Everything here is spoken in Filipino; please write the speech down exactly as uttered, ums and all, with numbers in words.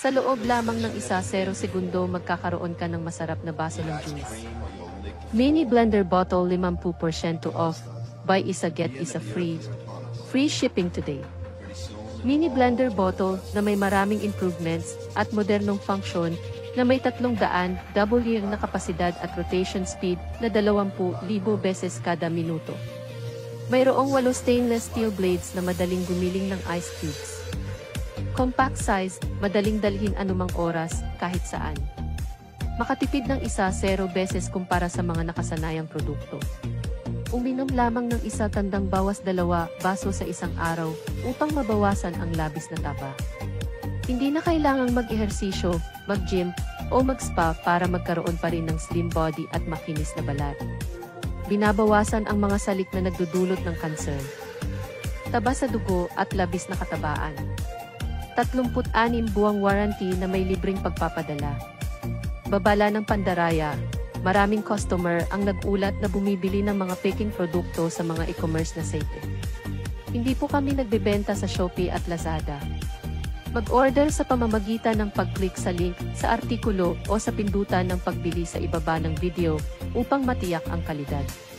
Sa loob lamang ng isa zero segundo magkakaroon ka ng masarap na baso ng juice. Mini blender bottle fifty percent off. Buy isa get isa free. Free shipping today. Mini blender bottle na may maraming improvements at modernong function na may tatlong daan W na kapasidad at rotation speed na dalawampu libo beses kada minuto. Mayroong walo stainless steel blades na madaling gumiling ng ice cubes. Compact size, madaling dalhin anumang oras, kahit saan. Makatipid ng isa zero beses kumpara sa mga nakasanayang produkto. Uminom lamang ng isa tandang bawas dalawa baso sa isang araw upang mabawasan ang labis na taba. Hindi na kailangang mag-ehersisyo, mag-gym, o mag-spa para magkaroon pa rin ng slim body at makinis na balat. Binabawasan ang mga salik na nagdudulot ng kanser, taba sa dugo at labis na katabaan. tatlumpu't anim buwang warranty na may libreng pagpapadala. Babala ng pandaraya, maraming customer ang nag-ulat na bumibili ng mga peking produkto sa mga e-commerce na site. Hindi po kami nagbebenta sa Shopee at Lazada. Mag-order sa pamamagitan ng pag-click sa link sa artikulo o sa pindutan ng pagbili sa ibaba ng video upang matiyak ang kalidad.